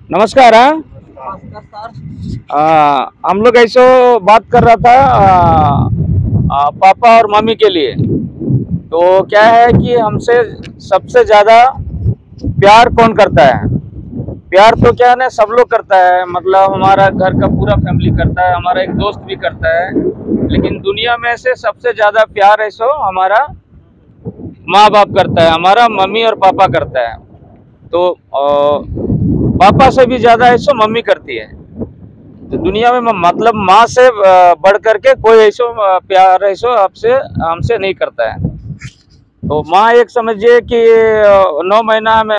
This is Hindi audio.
नमस्कार। हाँ, हम लोग ऐसे बात कर रहा था पापा और मम्मी के लिए। तो क्या है कि हमसे सबसे ज्यादा प्यार कौन करता है? प्यार तो क्या है ना, सब लोग करता है, मतलब हमारा घर का पूरा फैमिली करता है, हमारा एक दोस्त भी करता है। लेकिन दुनिया में से सबसे ज्यादा प्यार है सो हमारा माँ बाप करता है, हमारा मम्मी और पापा करता है। तो पापा से भी ज्यादा ऐसो मम्मी करती है। तो दुनिया में मतलब माँ से बढ़ करके कोई ऐसो प्यार ऐसो आपसे हमसे नहीं करता है। तो माँ एक समझिए कि 9 महीना में